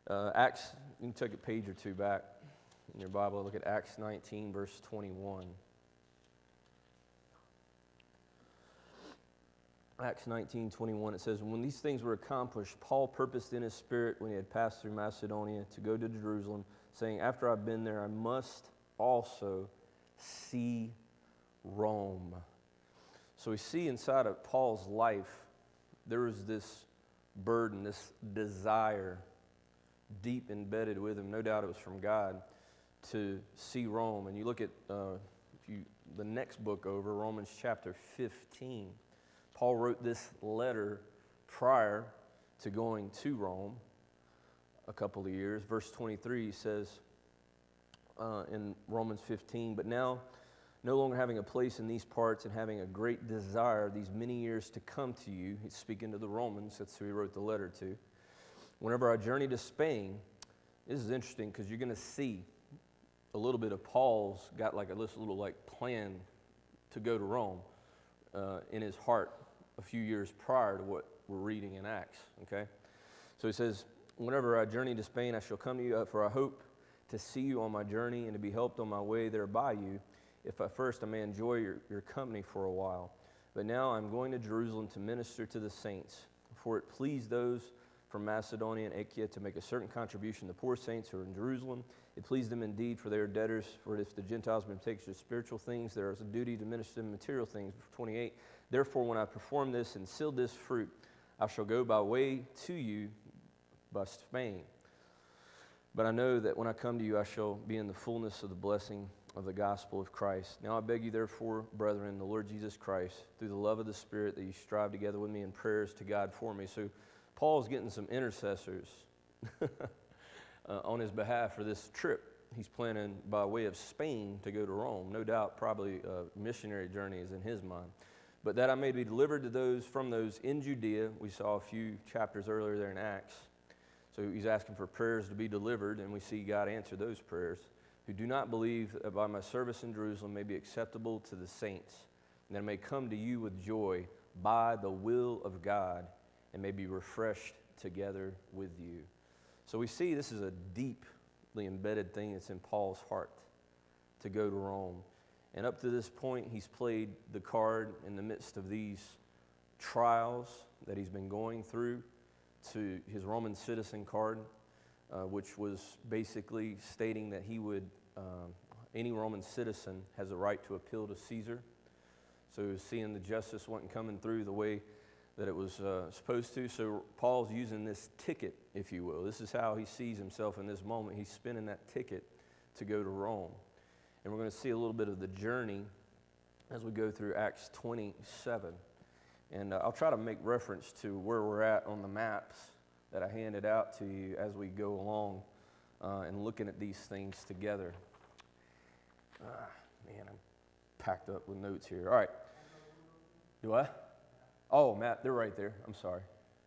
Acts, you can take a page or two back in your Bible. Look at Acts 19, verse 21. Acts 19:21, it says, "When these things were accomplished, Paul purposed in his spirit when he had passed through Macedonia to go to Jerusalem, saying, 'After I've been there, I must also see Rome.'" So we see inside of Paul's life, there was this burden, this desire deep embedded with him. No doubt it was from God to see Rome. And you look at the next book over, Romans chapter 15. Paul wrote this letter prior to going to Rome a couple of years. Verse 23, he says in Romans 15, "But now, no longer having a place in these parts and having a great desire these many years to come to you," he's speaking to the Romans, that's who he wrote the letter to, "whenever I journey to Spain," this is interesting because you're going to see a little bit of Paul's got like a little like plan to go to Rome in his heart a few years prior to what we're reading in Acts, okay? So he says, "Whenever I journey to Spain, I shall come to you, for I hope to see you on my journey and to be helped on my way there by you, if at first I may enjoy your company for a while. But now I'm going to Jerusalem to minister to the saints, for it pleased those from Macedonia and Achaia to make a certain contribution to the poor saints who are in Jerusalem. It pleased them indeed, for they are debtors. For if the Gentiles have been taken to spiritual things, there is a duty to minister to material things." 28, "Therefore, when I perform this and seal this fruit, I shall go by way to you by Spain. But I know that when I come to you, I shall be in the fullness of the blessing of the gospel of Christ. Now I beg you, therefore, brethren, the Lord Jesus Christ, through the love of the Spirit, that you strive together with me in prayers to God for me." So Paul's getting some intercessors on his behalf for this trip. He's planning by way of Spain to go to Rome. No doubt, probably a missionary journey is in his mind. "But that I may be delivered to those from those in Judea," we saw a few chapters earlier there in Acts. So he's asking for prayers to be delivered, and we see God answer those prayers. "Who do not believe that by my service in Jerusalem may be acceptable to the saints, and that I may come to you with joy by the will of God, and may be refreshed together with you." So we see this is a deeply embedded thing that's in Paul's heart, to go to Rome. And up to this point, he's played the card in the midst of these trials that he's been going through to his Roman citizen card, which was basically stating that he would, any Roman citizen has a right to appeal to Caesar. So he was seeing the justice wasn't coming through the way that it was supposed to. So Paul's using this ticket, if you will. This is how he sees himself in this moment. He's spinning that ticket to go to Rome. And we're going to see a little bit of the journey as we go through Acts 27. And I'll try to make reference to where we're at on the maps that I handed out to you as we go along and looking at these things together. Man, I'm packed up with notes here. All right. Do I? Oh, Matt, they're right there. I'm sorry.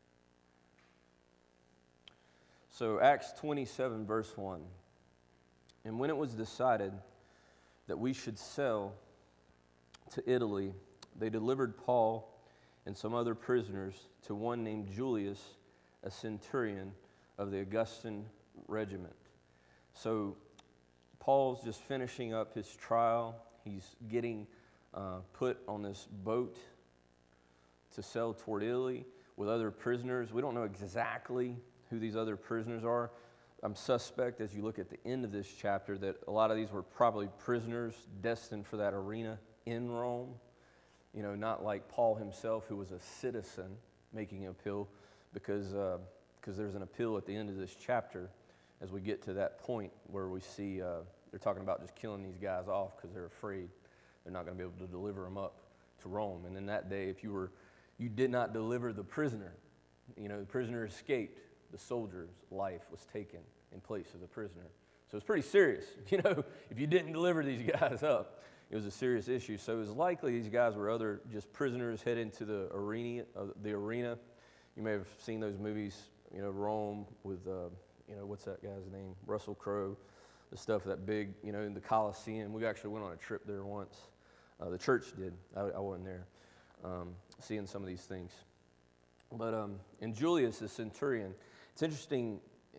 So Acts 27, verse 1. "And when it was decided that we should sail to Italy, they delivered Paul and some other prisoners to one named Julius, a centurion of the Augustan regiment." So Paul's just finishing up his trial. He's getting put on this boat to sail toward Italy with other prisoners. We don't know exactly who these other prisoners are. I'm suspect, as you look at the end of this chapter, that a lot of these were probably prisoners destined for that arena in Rome. You know, not like Paul himself, who was a citizen making an appeal, because there's an appeal at the end of this chapter as we get to that point where we see they're talking about just killing these guys off because they're afraid they're not going to be able to deliver them up to Rome. And in that day, if you did not deliver the prisoner, you know, the prisoner escaped, the soldier's life was taken in place of the prisoner. So it's pretty serious. You know, if you didn't deliver these guys up, it was a serious issue. So it was likely these guys were other just prisoners heading to the arena. You may have seen those movies, you know, Rome with, you know, what's that guy's name? Russell Crowe. The stuff, that big, you know, in the Coliseum. We actually went on a trip there once. The church did. I wasn't there. Seeing some of these things. But in Julius, the centurion, it's interesting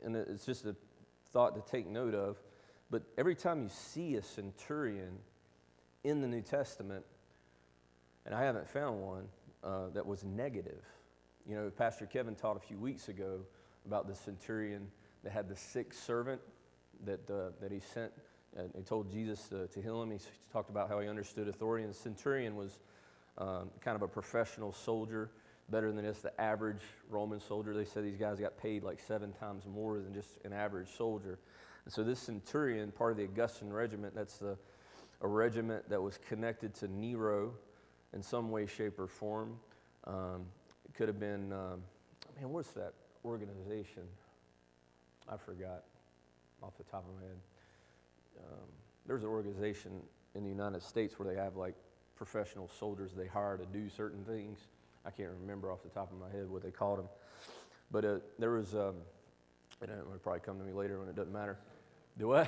and it's just a thought to take note of, but every time you see a centurion in the New Testament, and I haven't found one that was negative. You know, Pastor Kevin taught a few weeks ago about the centurion that had the sick servant that he sent. He told Jesus to heal him. He talked about how he understood authority. And the centurion was kind of a professional soldier, better than just the average Roman soldier. They said these guys got paid like 7 times more than just an average soldier. And so this centurion, part of the Augustan regiment, that's a regiment that was connected to Nero in some way, shape, or form. It could have been, what's that organization? I forgot off the top of my head. There's an organization in the United States where they have like professional soldiers they hire to do certain things. I can't remember off the top of my head what they called them. But there was, and it'll probably come to me later when it doesn't matter. Do what?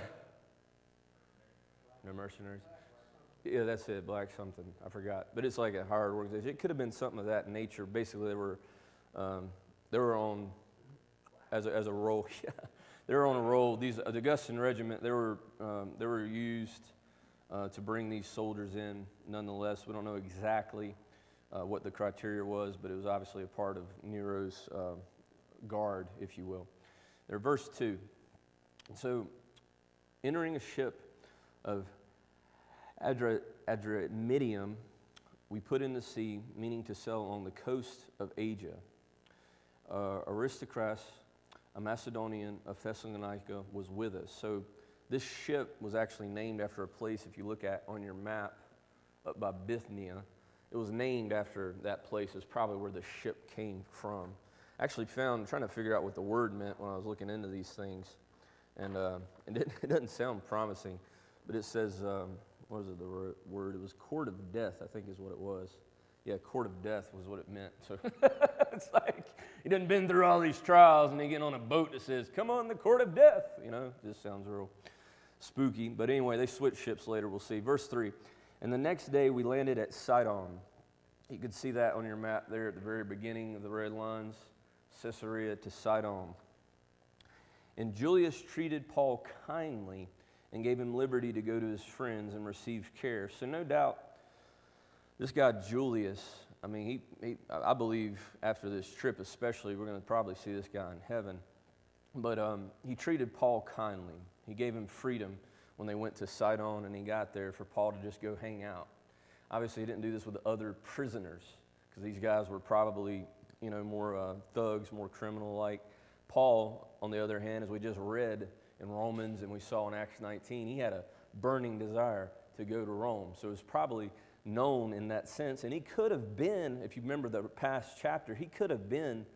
No mercenaries? Yeah, that's it, black something. I forgot. But it's like a hired organization. It could have been something of that nature. Basically, they were on, as a role, yeah. They were on a roll. The Augustan regiment, they were used to bring these soldiers in. Nonetheless, we don't know exactly what the criteria was, but it was obviously a part of Nero's guard, if you will. There, verse 2. So, entering a ship of Adramyttium, we put in the sea, meaning to sail along the coast of Asia. Aristarchus, a Macedonian of Thessalonica, was with us. So this ship was actually named after a place, if you look at on your map, up by Bithynia. It was named after that place. It's probably where the ship came from. I actually found, trying to figure out what the word meant when I was looking into these things, and it doesn't sound promising, but it says, what is it, the word? It was court of death, I think is what it was. Yeah, court of death was what it meant. So it's like he done been through all these trials and he get on a boat that says, come on the court of death. You know, this sounds real spooky. But anyway, they switched ships later, we'll see. Verse 3, and the next day we landed at Sidon. You could see that on your map there at the very beginning of the red lines, Caesarea to Sidon. And Julius treated Paul kindly and gave him liberty to go to his friends and receive care. So no doubt, this guy Julius, I mean, I believe after this trip especially, we're going to probably see this guy in heaven. But he treated Paul kindly. He gave him freedom when they went to Sidon and he got there for Paul to just go hang out. Obviously, he didn't do this with other prisoners because these guys were probably, more thugs, more criminal-like. Paul, on the other hand, as we just read in Romans and we saw in Acts 19, he had a burning desire to go to Rome. So it was probably known in that sense. And he could have been, if you remember the past chapter, he could have been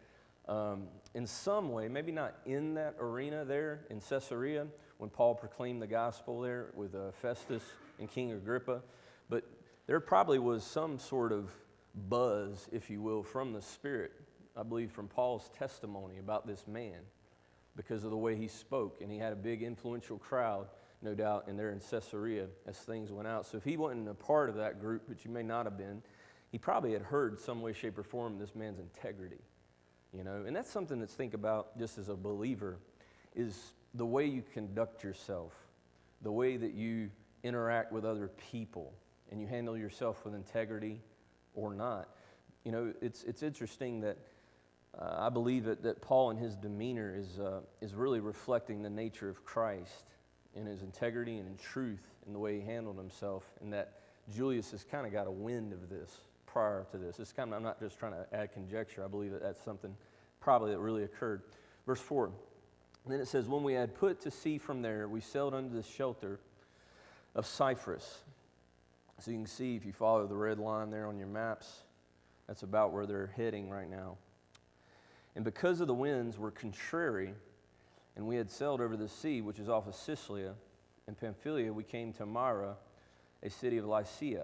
in some way, maybe not in that arena there in Caesarea when Paul proclaimed the gospel there with Festus and King Agrippa. But there probably was some sort of buzz, if you will, from the Spirit, I believe from Paul's testimony about this man because of the way he spoke. And he had a big influential crowd, no doubt, and there in Caesarea as things went out. So if he wasn't a part of that group, which he may not have been, he probably had heard some way, shape, or form this man's integrity. And that's something to think about just as a believer, is the way you conduct yourself, the way that you interact with other people, and you handle yourself with integrity or not. It's interesting that I believe that Paul in his demeanor is really reflecting the nature of Christ in his integrity and in truth in the way he handled himself, and that Julius has kind of got a wind of this prior to this. It's kind of, I'm not just trying to add conjecture. I believe that that's something probably that really occurred. Verse 4, and then it says, when we had put to sea from there, we sailed under the shelter of Cyprus. So you can see, if you follow the red line there on your maps, that's about where they're heading right now. And because of the winds were contrary, and we had sailed over the sea, which is off of Sicilia, and Pamphylia, we came to Myra, a city of Lycia.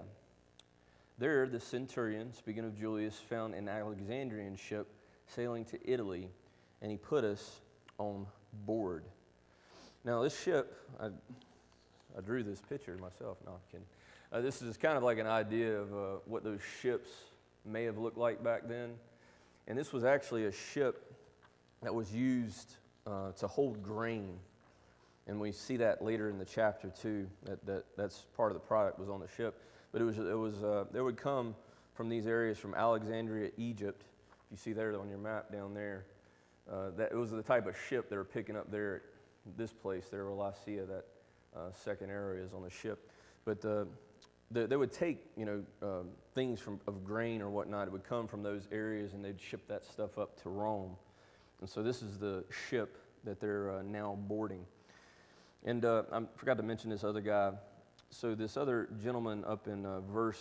There, the centurion, speaking of Julius, found an Alexandrian ship sailing to Italy, and he put us on board. Now, this ship, I drew this picture myself. No, I'm kidding. This is kind of like an idea of what those ships may have looked like back then. And this was actually a ship that was used to hold grain. And we see that later in the chapter too, that's part of the product was on the ship. But they would come from these areas from Alexandria, Egypt. If you see there on your map down there, that it was the type of ship they were picking up there at this place there, Wallacea, that second area is on the ship. But they would take, things of grain or whatnot. It would come from those areas, and they'd ship that stuff up to Rome. And so this is the ship that they're now boarding. And I forgot to mention this other guy. So this other gentleman up in verse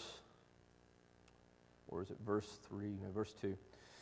3, no, verse 2.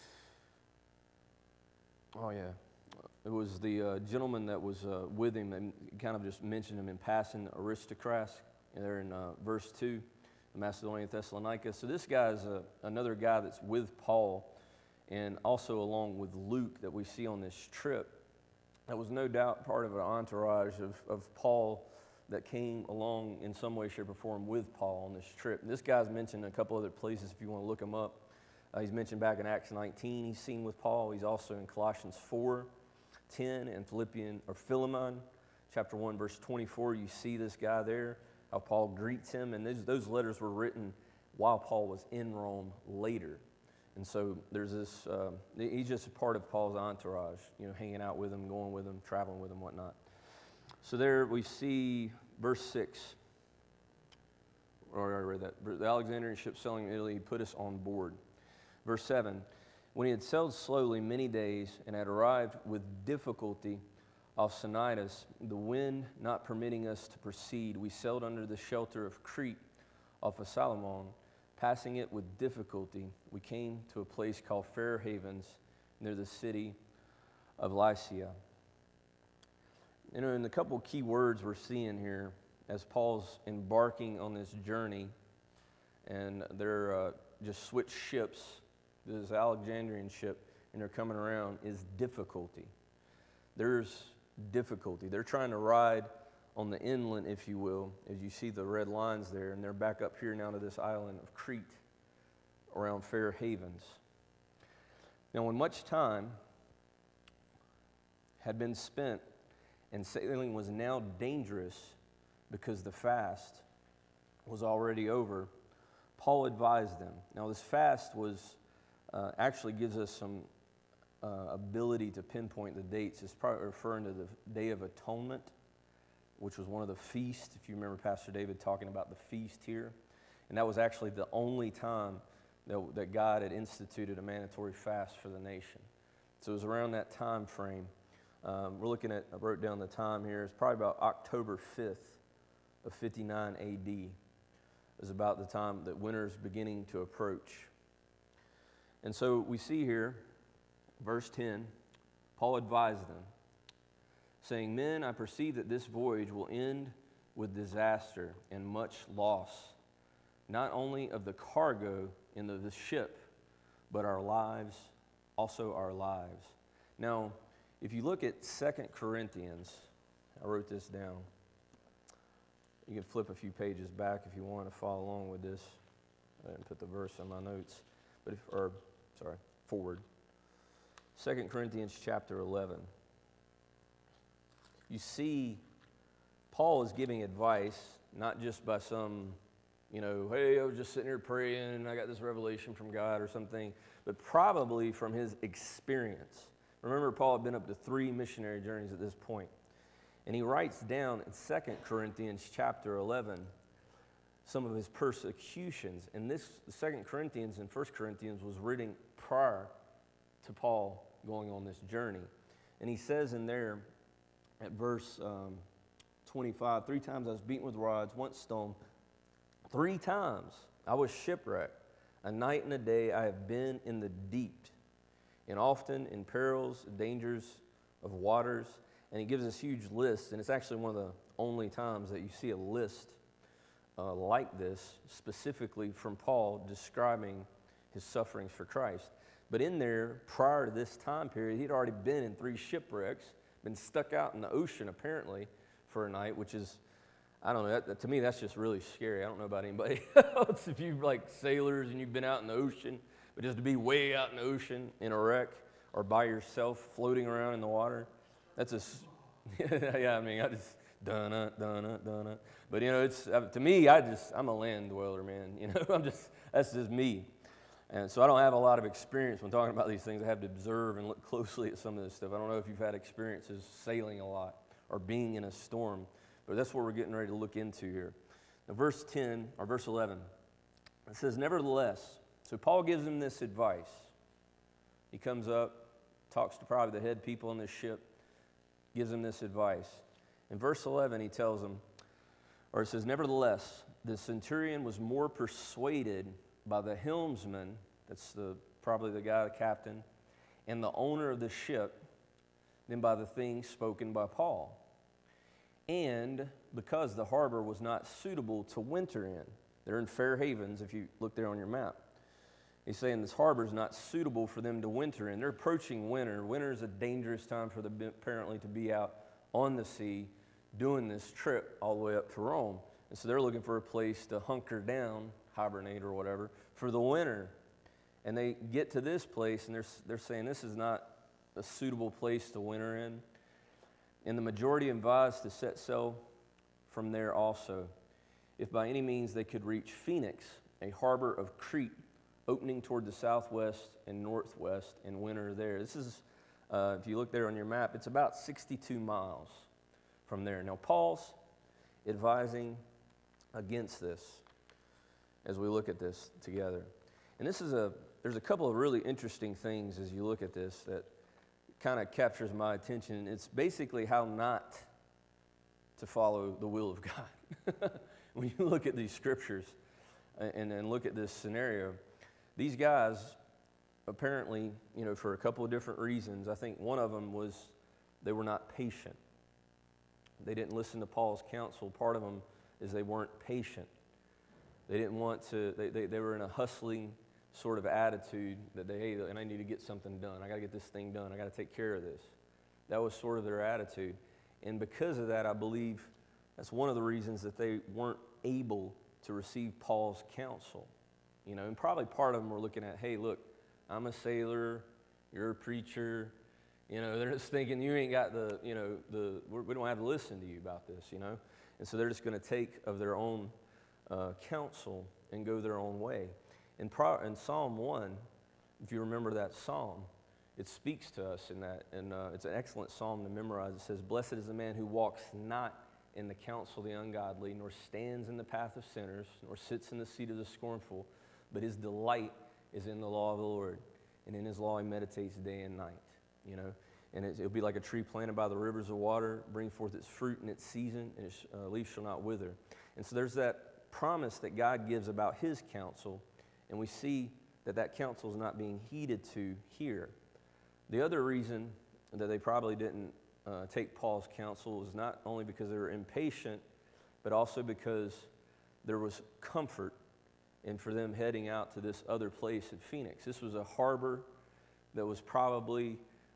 Oh, yeah. It was the gentleman that was with him, and kind of just mentioned him in passing, Aristarchus, there in verse 2, the Macedonian Thessalonica. So this guy is another guy that's with Paul, and also along with Luke that we see on this trip. That was no doubt part of an entourage of Paul that came along in some way, shape, or form with Paul on this trip. And this guy's mentioned in a couple other places if you want to look him up. He's mentioned back in Acts 19, he's seen with Paul. He's also in Colossians 4:10 and Philemon, chapter 1, verse 24. You see this guy there, how Paul greets him. And those letters were written while Paul was in Rome later. And so there's this, he's just a part of Paul's entourage, hanging out with him, going with him, traveling with him, whatnot. So there we see verse 6. I read that. The Alexandrian ship sailing in Italy put us on board. Verse 7, when he had sailed slowly many days and had arrived with difficulty off Cnidus, the wind not permitting us to proceed, we sailed under the shelter of Crete off of Salmon. Passing it with difficulty, we came to a place called Fair Havens near the city of Lycia. And a couple key words we're seeing here as Paul's embarking on this journey, and they're just switched ships, this Alexandrian ship, and they're coming around, is difficulty. There's difficulty. They're trying to ride on the inland, if you will, as you see the red lines there, and they're back up here now to this island of Crete around Fair Havens. Now, when much time had been spent and sailing was now dangerous because the fast was already over, Paul advised them. Now, this fast was actually gives us some ability to pinpoint the dates. It's probably referring to the Day of Atonement, which was one of the feasts, if you remember Pastor David talking about the feast here. And that was actually the only time that God had instituted a mandatory fast for the nation. So it was around that time frame. We're looking at, I wrote down the time here, it's probably about October 5th of 59 AD is about the time that winter's beginning to approach. And so we see here, verse 10, Paul advised them, saying, "Men, I perceive that this voyage will end with disaster and much loss, not only of the cargo in the ship, but our lives, also our lives." Now, if you look at 2 Corinthians, I wrote this down. You can flip a few pages back if you want to follow along with this. I didn't put the verse in my notes, but forward. 2 Corinthians chapter 11. You see, Paul is giving advice, not just by some, hey, I was just sitting here praying and I got this revelation from God or something, but probably from his experience. Remember, Paul had been up to 3 missionary journeys at this point. And he writes down in 2 Corinthians chapter 11 some of his persecutions. And this, 2 Corinthians and 1 Corinthians was written prior to Paul going on this journey. And he says in there, at verse 25, 3 times I was beaten with rods, once stoned. 3 times I was shipwrecked. A night and a day I have been in the deep, and often in perils, dangers of waters. And he gives this huge list, and it's actually one of the only times that you see a list like this, specifically from Paul describing his sufferings for Christ. But in there, prior to this time period, he'd already been in 3 shipwrecks, been stuck out in the ocean apparently for a night, which is, I don't know, to me that's just really scary. I don't know about anybody else if you like sailors and you've been out in the ocean, but just to be way out in the ocean in a wreck or by yourself floating around in the water, That's yeah, I mean, I just, dun-na. But, it's, to me, I'm a land dweller, man. That's just me. And so I don't have a lot of experience when talking about these things. I have to observe and look closely at some of this stuff. I don't know if you've had experiences sailing a lot or being in a storm, but that's what we're getting ready to look into here. Now, verse 10, or verse 11, it says, nevertheless, so Paul gives him this advice. He comes up, talks to probably the head people on this ship, gives him this advice. In verse 11, he tells him, or it says, nevertheless, the centurion was more persuaded by the helmsman, that's probably the guy, the captain, and the owner of the ship, than by the things spoken by Paul. And because the harbor was not suitable to winter in. They're in Fair Havens, if you look there on your map. He's saying this harbor is not suitable for them to winter in. They're approaching winter. Winter is a dangerous time for them apparently to be out on the sea doing this trip all the way up to Rome. And so they're looking for a place to hunker down, hibernate or whatever, for the winter. And they get to this place, and they're saying this is not a suitable place to winter in. And the majority advised to set sail from there also, if by any means they could reach Phoenix, a harbor of Crete, opening toward the southwest and northwest, and winter there. This is, if you look there on your map, it's about 62 miles from there. Now, Paul's advising against this as we look at this together. And there's a couple of really interesting things as you look at this that kind of captures my attention. It's basically how not to follow the will of God. When you look at these scriptures and look at this scenario, these guys apparently, for a couple of different reasons, I think one of them was they were not patient. They didn't listen to Paul's counsel. Part of them is they weren't patient. They didn't want to, they were in a hustling sort of attitude that and I need to get something done. I got to get this thing done. I got to take care of this. That was sort of their attitude. And because of that, I believe that's one of the reasons that they weren't able to receive Paul's counsel. And probably part of them were looking at, hey, look, I'm a sailor, you're a preacher. They're just thinking you ain't got we don't have to listen to you about this, And so they're just going to take of their own counsel and go their own way. In Psalm 1, if you remember that psalm, it speaks to us in that, and it's an excellent psalm to memorize. It says, blessed is the man who walks not in the counsel of the ungodly, nor stands in the path of sinners, nor sits in the seat of the scornful, but his delight is in the law of the Lord, and in his law he meditates day and night, And it'll be like a tree planted by the rivers of water, bring forth its fruit in its season, and its leaves shall not wither. And so there's that promise that God gives about his counsel, and we see that counsel is not being heeded to here. The other reason that they probably didn't take Paul's counsel is not only because they were impatient, but also because there was comfort in for them heading out to this other place at Phoenix. This was a harbor that was probably,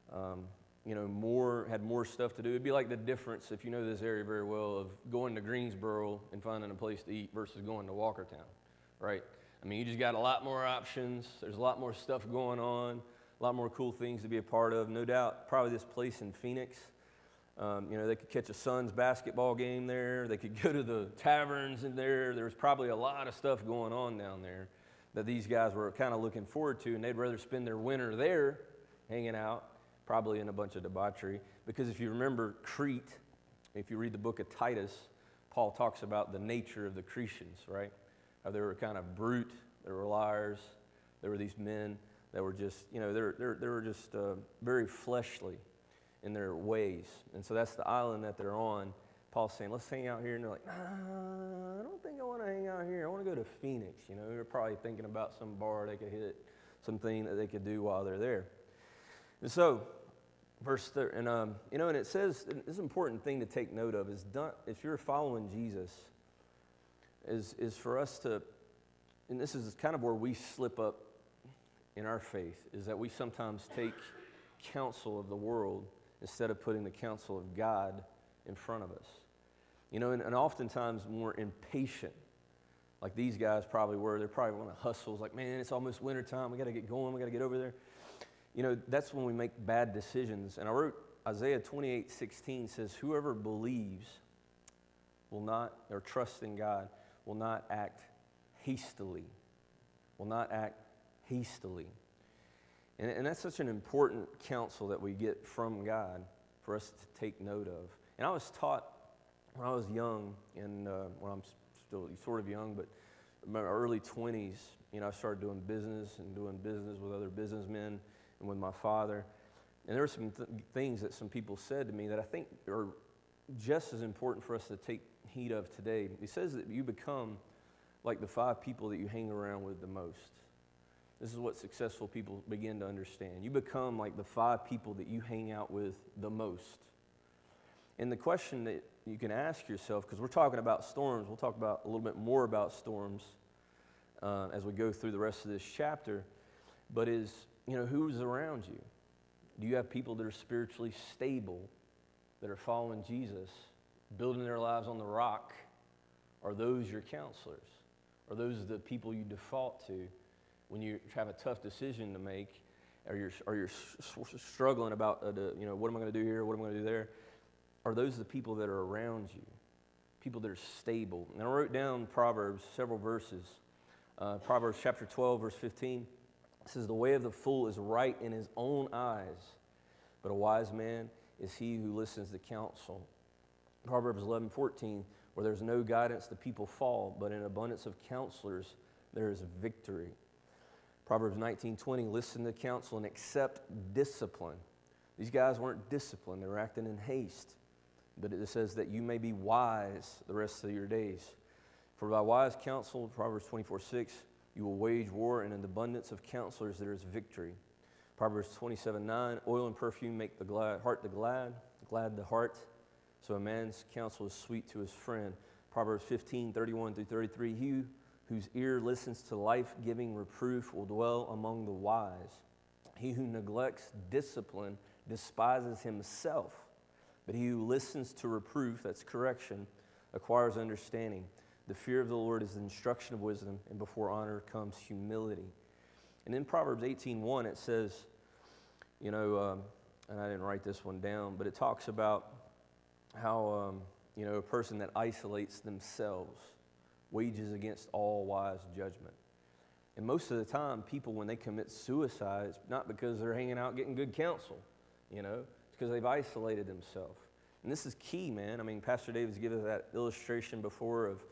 had more stuff to do. It'd be like the difference, if you know this area very well, of going to Greensboro and finding a place to eat versus going to Walkertown, right? I mean, you just got a lot more options. There's a lot more stuff going on, a lot more cool things to be a part of. No doubt, probably this place in Phoenix, they could catch a Suns basketball game there. They could go to the taverns in there. There was probably a lot of stuff going on down there that these guys were kind of looking forward to, and they'd rather spend their winter there hanging out, probably in a bunch of debauchery. Because if you remember Crete, if you read the book of Titus, Paul talks about the nature of the Cretians, right? How they were kind of brute, they were liars, there were these men that were just, they were just very fleshly in their ways. And so that's the island that they're on. Paul's saying, let's hang out here. And they're like, I don't think I want to hang out here. I want to go to Phoenix. They're probably thinking about some bar they could hit, something that they could do while they're there. And so, verse 30, and it says, this is an important thing to take note of, if you're following Jesus, is for us to, and this is kind of where we slip up in our faith, is that we sometimes take counsel of the world instead of putting the counsel of God in front of us. And oftentimes when we're impatient, like these guys probably were, they probably want to hustle. It's like, man, it's almost wintertime. We got to get going. We got to get over there. That's when we make bad decisions. And I wrote Isaiah 28:16 says, whoever believes will not, or trusts in God, will not act hastily. Will not act hastily. And that's such an important counsel that we get from God for us to take note of. And I was taught when I was young, and when I'm still sort of young, but in my early 20s, I started doing business with other businessmen and with my father. And there were some things that some people said to me that I think are just as important for us to take heed of today. He says that you become like the 5 people that you hang around with the most. This is what successful people begin to understand. You become like the 5 people that you hang out with the most. And the question that you can ask yourself, because we're talking about storms, we'll talk about a little bit more about storms as we go through the rest of this chapter, but is, who's around you? Do you have people that are spiritually stable, that are following Jesus, building their lives on the rock? Are those your counselors? Are those the people you default to when you have a tough decision to make, or you're struggling about, what am I going to do here? What am I going to do there? Are those the people that are around you? People that are stable. And I wrote down Proverbs, several verses. Proverbs chapter 12, verse 15. It says, the way of the fool is right in his own eyes, but a wise man is he who listens to counsel. Proverbs 11:14, where there's no guidance, the people fall, but in abundance of counselors there is victory. Proverbs 19:20, listen to counsel and accept discipline. These guys weren't disciplined, they were acting in haste. But it says that you may be wise the rest of your days. For by wise counsel, Proverbs 24:6, you will wage war, and in the abundance of counselors there is victory. Proverbs 27:9, oil and perfume make the heart glad the heart. So a man's counsel is sweet to his friend. Proverbs 15:31-33, he whose ear listens to life-giving reproof will dwell among the wise. He who neglects discipline despises himself, but he who listens to reproof, that's correction, acquires understanding. The fear of the Lord is the instruction of wisdom, and before honor comes humility. And in Proverbs 18:1, it says, and I didn't write this one down, but it talks about how, a person that isolates themselves wages against all wise judgment. And most of the time, people, when they commit suicide, it's not because they're hanging out getting good counsel, it's because they've isolated themselves. And this is key, man. I mean, Pastor David's given us that illustration before of,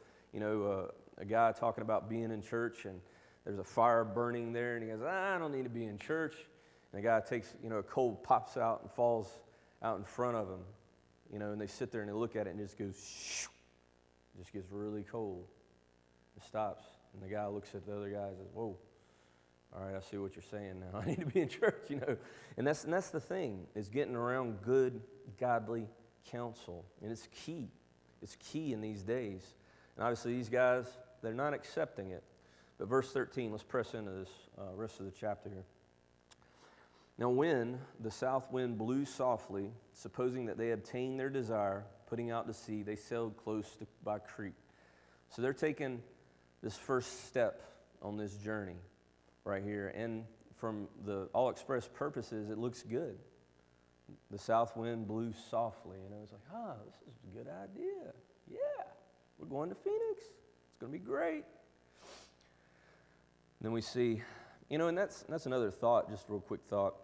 a guy talking about being in church, and there's a fire burning there, and he goes, I don't need to be in church. And the guy takes, a coal pops out and falls out in front of him, and they sit there and they look at it and it just goes, shoo. It just gets really cold. It stops. And the guy looks at the other guy and says, whoa, all right, I see what you're saying now. I need to be in church, And that's the thing, is getting around good, godly counsel. And it's key. It's key in these days. And obviously these guys, they're not accepting it. But verse 13, let's press into this rest of the chapter here. Now when the south wind blew softly, supposing that they obtained their desire, putting out to sea, they sailed close by Crete. So they're taking this first step on this journey right here. And from the all express purposes, it looks good. The south wind blew softly. It's like, this is a good idea. Yeah, we're going to Phoenix. It's going to be great. And then we see, and that's another thought, just a real quick thought.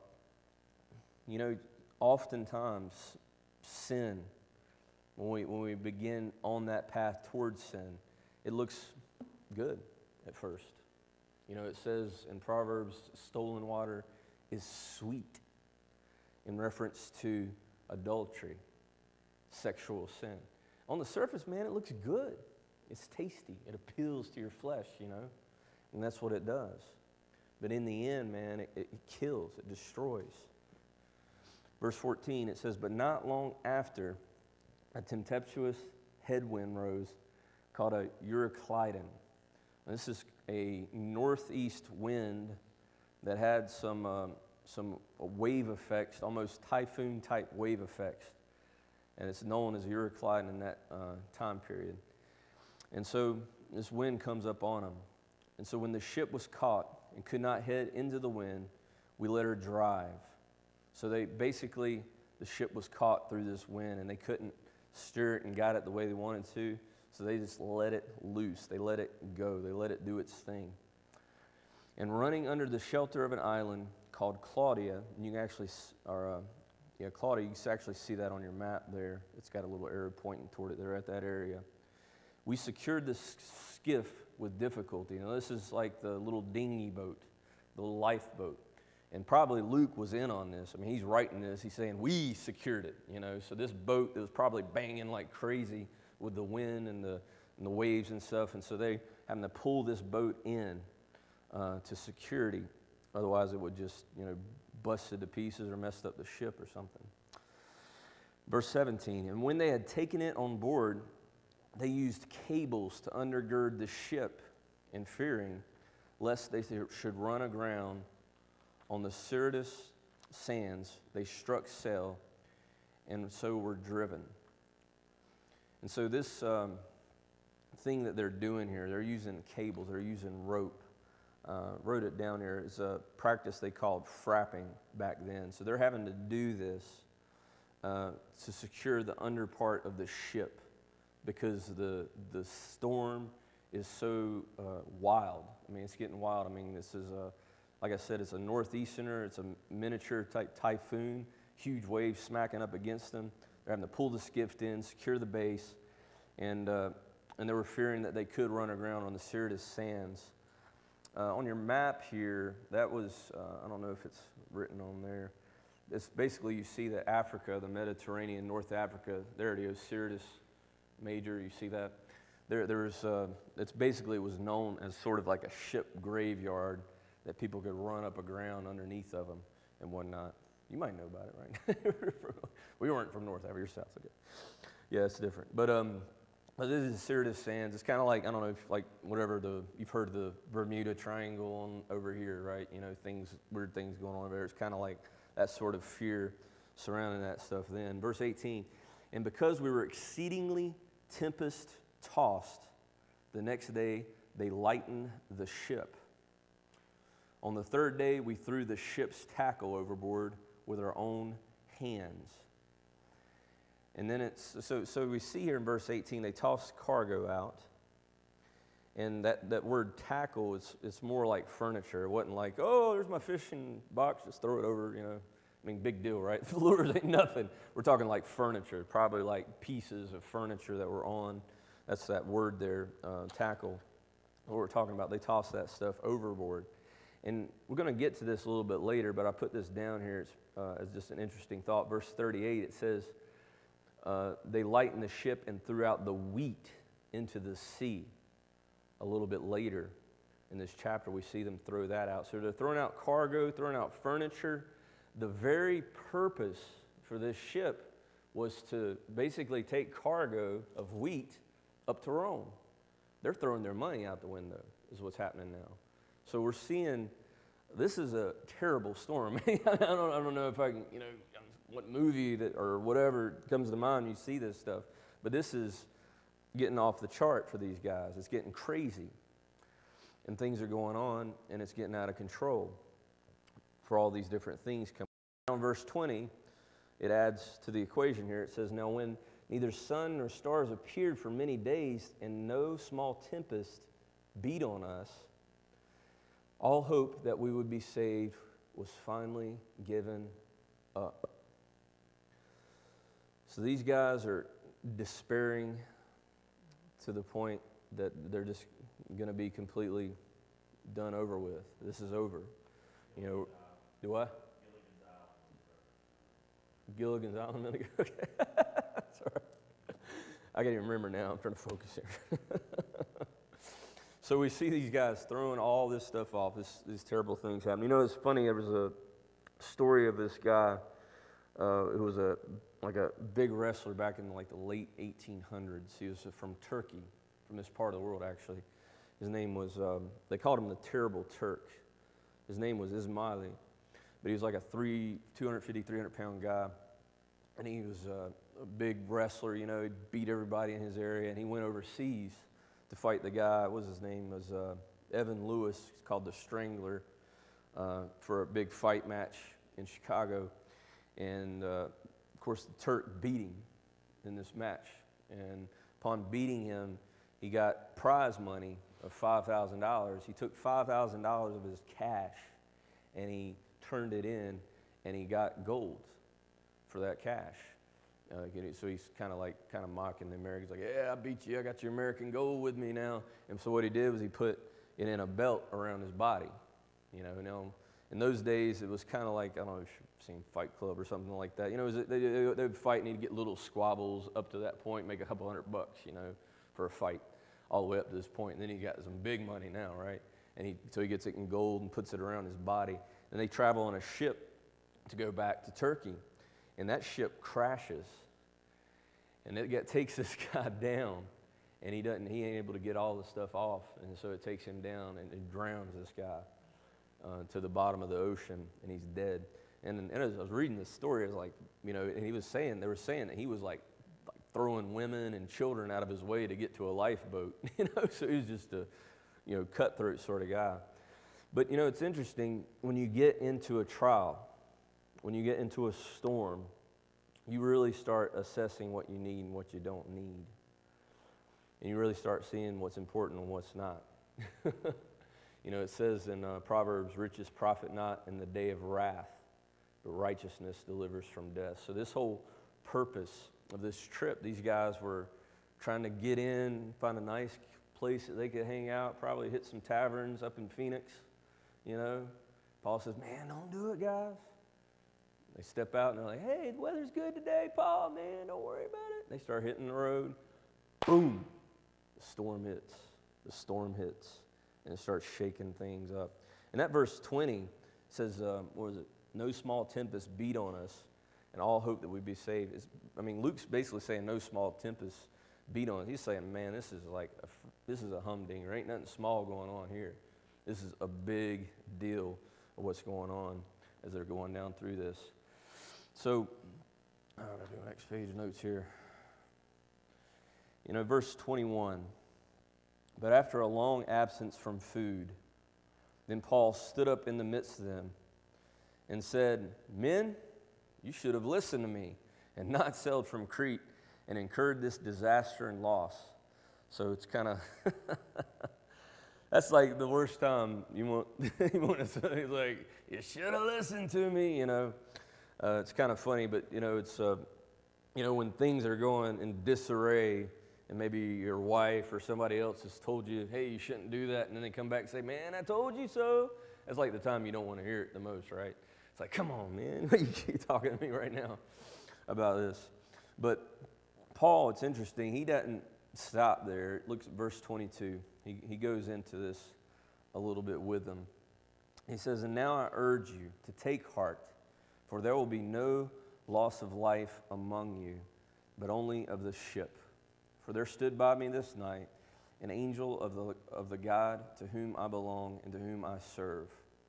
Oftentimes sin, when we begin on that path towards sin, it looks good at first. It says in Proverbs, stolen water is sweet in reference to adultery, sexual sin. On the surface, man, it looks good. It's tasty. It appeals to your flesh, and that's what it does. But in the end, man, it kills, it destroys. Verse 14, it says, but not long after, a tempestuous headwind rose called a Euroclydon. And this is a northeast wind that had some wave effects, almost typhoon-type wave effects. And it's known as Euroclydon in that time period. And so this wind comes up on them. And so when the ship was caught and could not head into the wind, we let her drive. So they basically, the ship was caught through this wind, and they couldn't steer it and guide it the way they wanted to, so they just let it loose. They let it go. They let it do its thing. And running under the shelter of an island called Claudia, and you can actually, Claudia, you can actually see that on your map there. It's got a little arrow pointing toward it there at that area. We secured this skiff with difficulty. Now, this is like the little dinghy boat, the lifeboat. And probably Luke was in on this. I mean, he's writing this. He's saying, we secured it, you know. So this boat that was probably banging like crazy with the wind and the waves and stuff. And so they having to pull this boat in to security. Otherwise, it would just, you know, busted to pieces or messed up the ship or something. Verse 17, and when they had taken it on board, they used cables to undergird the ship, in fearing lest they should run aground on the Syrtis sands. They struck sail, and so were driven. And so this thing that they're doing here, they're using cables, they're using rope. Wrote it down here. It's a practice they called frapping back then. So they're having to do this to secure the under part of the ship, because the storm is so wild. I mean, it's getting wild. I mean, this is like I said, it's a northeasterner. It's a miniature type typhoon. Huge waves smacking up against them. They're having to pull the skiff in, secure the base, and they were fearing that they could run aground on the Syrtis sands. On your map here, that was I don't know if it's written on there. It's basically, you see that Africa, the Mediterranean, North Africa. There it is, Syrtis Major. You see that? It's basically, it was known as sort of like a ship graveyard that people could run up aground underneath of them and whatnot. You might know about it, right? We weren't from North Africa. You're South. Okay. Yeah, it's different. But this is Syrtis Sands. It's kind of like, I don't know if like whatever you've heard of the Bermuda Triangle over here, right? You know, weird things going on over there. It's kind of like that sort of fear surrounding that stuff then. Verse 18, and because we were exceedingly tempest-tossed, the next day they lightened the ship. On the third day, we threw the ship's tackle overboard with our own hands. And then so we see here in verse 18, they tossed cargo out. And that word tackle, it's more like furniture. It wasn't like, oh, there's my fishing box, just throw it over, you know. I mean, big deal, right? The lures ain't nothing. We're talking like furniture, probably like pieces of furniture that were on. That's that word there, tackle. What we're talking about, they tossed that stuff overboard. And we're going to get to this a little bit later, but I put this down here as just an interesting thought. Verse 38, it says, they lightened the ship and threw out the wheat into the sea. A little bit later in this chapter, we see them throw that out. So they're throwing out cargo, throwing out furniture. The very purpose for this ship was to basically take cargo of wheat up to Rome. They're throwing their money out the window, is what's happening now. So we're seeing, this is a terrible storm. I don't know if I can, you know, what movie that or whatever comes to mind when you see this stuff, but this is getting off the chart for these guys. It's getting crazy, and things are going on, and it's getting out of control for all these different things coming. Now in verse 20, it adds to the equation here. It says, now when neither sun nor stars appeared for many days, and no small tempest beat on us, all hope that we would be saved was finally given up. So these guys are despairing to the point that they're just going to be completely done over with. This is over. You know, do I? Gilligan's Island. Okay. Sorry. I can't even remember now. I'm trying to focus here. So we see these guys throwing all this stuff off, these terrible things happen. You know, it's funny, there was a story of this guy who was a big wrestler back in like the late 1800s. He was from Turkey, from this part of the world actually. His name was, they called him the Terrible Turk. His name was Ismaili, but he was like a 250, 300-pound guy. And he was a big wrestler, you know, he'd beat everybody in his area, and he went overseas to fight the guy. What was his name? Was Evan Lewis. He's called the Strangler, for a big fight match in Chicago. And of course, the Turk beat him in this match. And upon beating him, he got prize money of $5,000. He took $5,000 of his cash and he turned it in, and he got gold for that cash. So he's kind of mocking the Americans, like, yeah, I beat you. I got your American gold with me now. And so what he did was he put it in a belt around his body. In those days, it was kind of like, I don't know if you've seen Fight Club or something like that. They would fight and he'd get little squabbles up to that point, make a couple $100, for a fight, all the way up to this point. And then he got some big money now, right? And so he gets it in gold and puts it around his body. And they travel on a ship to go back to Turkey. And that ship crashes. And it takes this guy down. And he ain't able to get all the stuff off. And so it takes him down and it drowns this guy to the bottom of the ocean, and he's dead. And as I was reading this story, I was like, and they were saying that he was like throwing women and children out of his way to get to a lifeboat, so he was just a, cutthroat sort of guy. But, it's interesting, when you get into a trial, when you get into a storm, you really start assessing what you need and what you don't need. And you really start seeing what's important and what's not. It says in Proverbs, riches profit not in the day of wrath, but righteousness delivers from death. So this whole purpose of this trip, these guys were trying to get in, find a nice place that they could hang out, probably hit some taverns up in Phoenix, Paul says, man, don't do it, guys. They step out and they're like, hey, the weather's good today, Paul, man, don't worry about it. They start hitting the road. Boom. The storm hits. And it starts shaking things up. And that verse 20 says, no small tempest beat on us, and all hope that we'd be saved. Luke's basically saying no small tempest beat on us. He's saying, man, this is a humdinger. There ain't nothing small going on here. This is a big deal of what's going on as they're going down through this. So, I'm going to do next page of notes here. Verse 21. But after a long absence from food, then Paul stood up in the midst of them and said, men, you should have listened to me and not sailed from Crete and incurred this disaster and loss. So it's kind of, that's like the worst time you want to say, like, you should have listened to me, It's kind of funny, but, it's, when things are going in disarray, and maybe your wife or somebody else has told you, hey, you shouldn't do that, and then they come back and say, man, I told you so. That's like the time you don't want to hear it the most, right? It's like, come on, man, you keep talking to me right now about this. But Paul, it's interesting, he doesn't stop there. Look at verse 22. He goes into this a little bit with them. He says, and now I urge you to take heart, for there will be no loss of life among you, but only of the ship. For there stood by me this night an angel of the God to whom I belong and to whom I serve.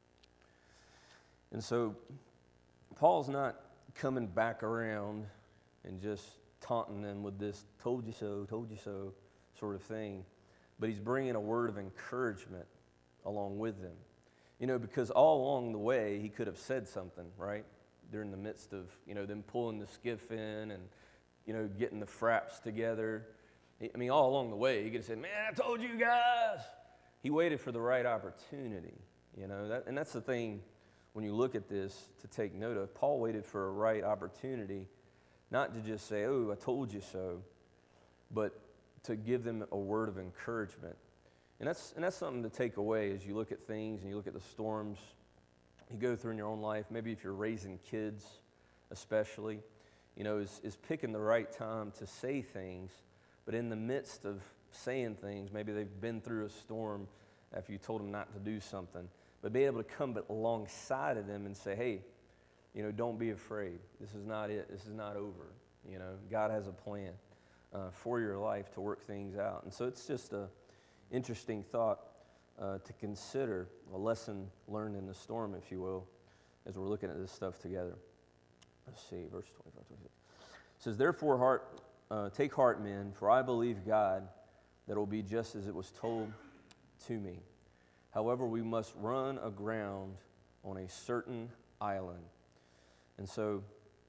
And so Paul's not coming back around and just taunting them with this told you so sort of thing, but he's bringing a word of encouragement along with them. Because all along the way he could have said something, right? During the midst of, them pulling the skiff in and, getting the fraps together. All along the way, he could have said, man, I told you guys. He waited for the right opportunity, and that's the thing when you look at this to take note of. Paul waited for a right opportunity, not to just say, oh, I told you so, but to give them a word of encouragement. And that's something to take away as you look at things and you look at the storms you go through in your own life. Maybe if you're raising kids especially, is picking the right time to say things. But in the midst of saying things, maybe they've been through a storm after you told them not to do something, but be able to come alongside of them and say, hey, don't be afraid. This is not it. This is not over. God has a plan for your life to work things out. And so it's just an interesting thought to consider, a lesson learned in the storm, if you will, as we're looking at this stuff together. Let's see, verse 25, 26. It says, therefore, take heart, men, for I believe God that it will be just as it was told to me. However, we must run aground on a certain island. And so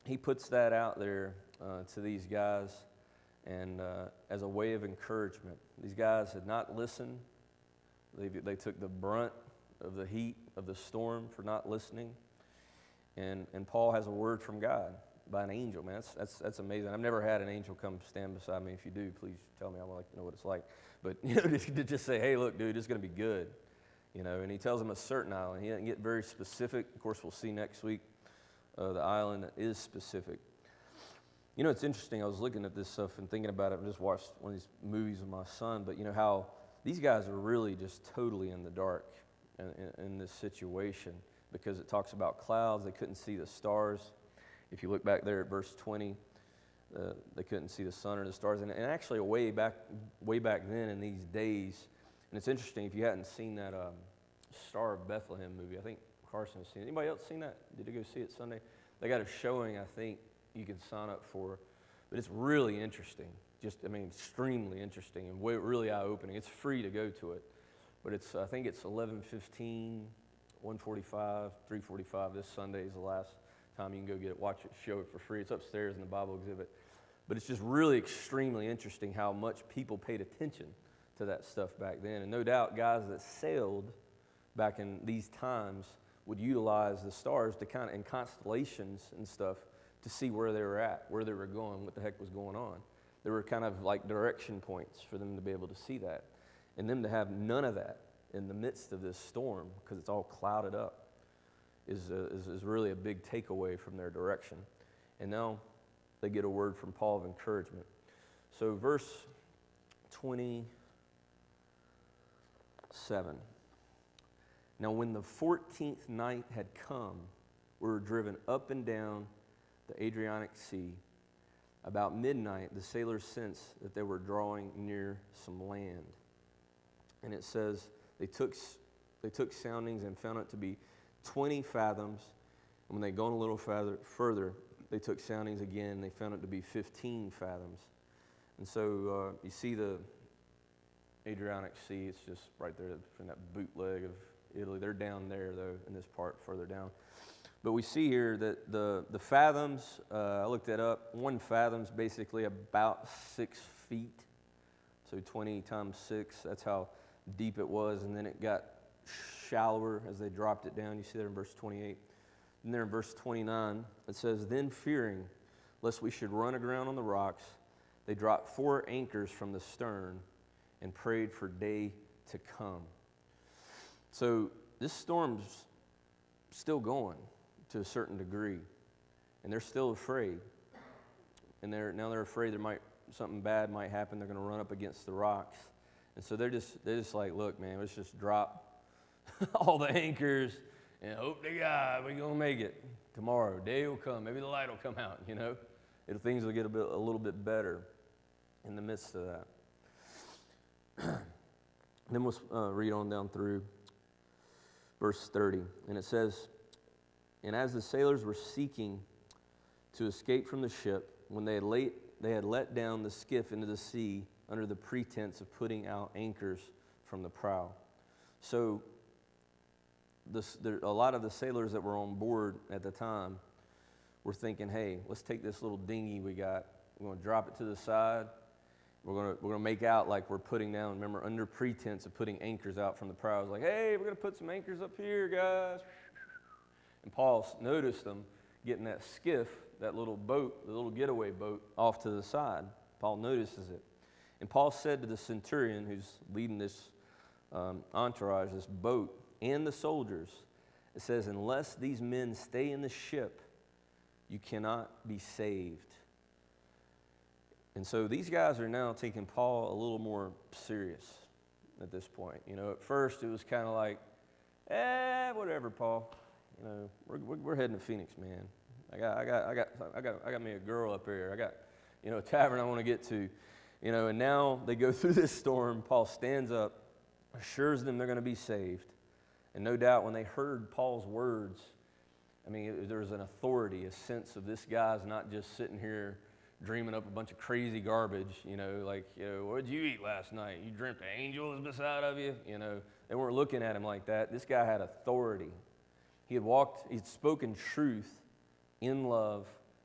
he puts that out there to these guys and as a way of encouragement. These guys had not listened. They took the brunt of the heat of the storm for not listening. And Paul has a word from God by an angel, man. That's amazing. I've never had an angel come stand beside me. If you do, please tell me. I would like to know what it's like. But to just say, hey, look, dude, it's going to be good. And he tells them a certain island. He doesn't get very specific. Of course, we'll see next week the island that is specific. It's interesting. I was looking at this stuff and thinking about it. I just watched one of these movies with my son. But how these guys are really just totally in the dark in this situation, because it talks about clouds. They couldn't see the stars. If you look back there at verse 20, they couldn't see the sun or the stars. And actually, way back then in these days, and it's interesting, if you hadn't seen that Star of Bethlehem movie, I think Carson has seen it. Anybody else seen that? Did you go see it Sunday? They got a showing, I think, you can sign up for. But it's really interesting. Extremely interesting and really eye-opening. It's free to go to it. But I think it's 11:15, 1:45, 3:45. This Sunday is the last time you can go get it, watch it, show it for free. It's upstairs in the Bible exhibit. But it's just really extremely interesting how much people paid attention to that stuff back then. And no doubt guys that sailed back in these times would utilize the stars to and constellations and stuff to see where they were at, where they were going, what the heck was going on. There were kind of like direction points for them to be able to see that. And them to have none of that in the midst of this storm, because it's all clouded up, is really a big takeaway from their direction. And now they get a word from Paul of encouragement. So verse 27. Now when the 14th night had come, we were driven up and down the Adriatic Sea. About midnight, the sailors sensed that they were drawing near some land. And it says they took soundings and found it to be 20 fathoms. And when they'd gone a little further, they took soundings again, and they found it to be 15 fathoms. And so you see the Adriatic Sea. It's just right there from that bootleg of Italy. They're down there, though, in this part further down. But we see here that the fathoms, I looked that up, 1 fathom's basically about 6 feet. So 20 times 6, that's how deep it was. And then it got shallower as they dropped it down. You see there in verse 28. And there in verse 29, it says, then fearing lest we should run aground on the rocks, they dropped 4 anchors from the stern and prayed for day to come. So this storm's still going to a certain degree, and they're still afraid. And they're afraid something bad might happen. They're going to run up against the rocks, and so they're just like, look, man, let's just drop all the anchors and hope to God we're gonna make it tomorrow. Day will come, maybe the light will come out. Things will get a little bit better in the midst of that. Then we'll read on down through verse 30, and it says, and as the sailors were seeking to escape from the ship, when they had let down the skiff into the sea under the pretense of putting out anchors from the prow. So a lot of the sailors that were on board at the time were thinking, hey, let's take this little dinghy we got, we're going to drop it to the side, we're going to make out like we're putting down, remember, under pretense of putting anchors out from the prow. It's like, hey, we're going to put some anchors up here, guys. And Paul noticed them getting that skiff, that little boat, the little getaway boat, off to the side. Paul notices it. And Paul said to the centurion who's leading this entourage, this boat, and the soldiers, it says, unless these men stay in the ship, you cannot be saved. And so these guys are now taking Paul a little more serious at this point. At first it was kind of like, whatever, Paul. We're heading to Phoenix, man. I got me a girl up here. I got, a tavern I want to get to. And now they go through this storm. Paul stands up, assures them they're going to be saved. And no doubt when they heard Paul's words, there was an authority, a sense of this guy's not just sitting here dreaming up a bunch of crazy garbage, what did you eat last night? You dreamt the angel was beside of you? They weren't looking at him like that. This guy had authority. He had spoken truth in love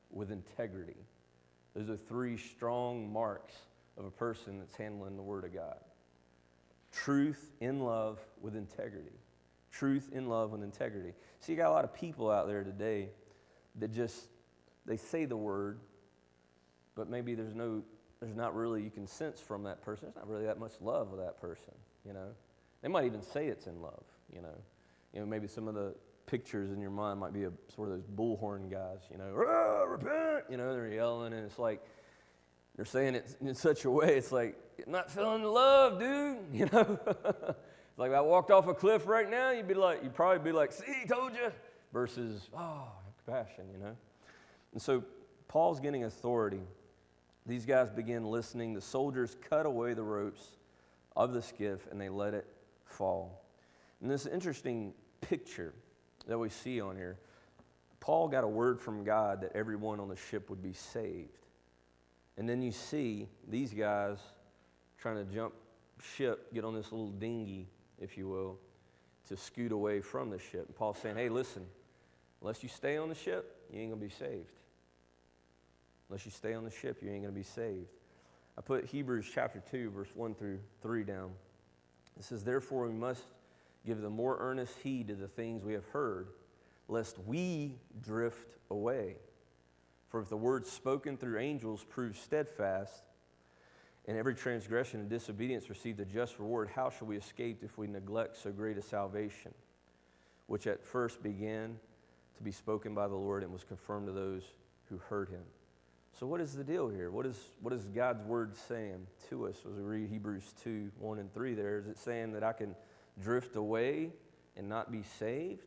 with integrity. Those are three strong marks of a person that's handling the Word of God. Truth in love with integrity. Truth in love with integrity. See, you got a lot of people out there today that they say the Word, but maybe there's not really, you can sense from that person, there's not really that much love with that person, you know. They might even say it's in love, you know. You know, maybe some of the pictures in your mind might be sort of those bullhorn guys, you know, repent, you know, they're yelling, and it's like, they're saying it in such a way, it's like, I'm not feeling the love, dude, you know. It's like, if I walked off a cliff right now, you'd probably be like, see, told you, versus, oh, compassion, you know. And so Paul's getting authority. These guys begin listening. The soldiers cut away the ropes of the skiff, and they let it fall. And this interesting picture that we see on here, Paul got a word from God that everyone on the ship would be saved. And then you see these guys trying to jump ship, get on this little dinghy, if you will, to scoot away from the ship. And Paul's saying, hey, listen, unless you stay on the ship, you ain't going to be saved. Unless you stay on the ship, you ain't going to be saved. I put Hebrews chapter 2, verse 1 through 3 down. It says, therefore we must give the more earnest heed to the things we have heard, lest we drift away. For if the word spoken through angels proves steadfast, and every transgression and disobedience received a just reward, how shall we escape if we neglect so great a salvation, which at first began to be spoken by the Lord and was confirmed to those who heard him? So what is the deal here? What is God's word saying to us? As we read Hebrews 2, 1 and 3 there, is it saying that I can drift away and not be saved?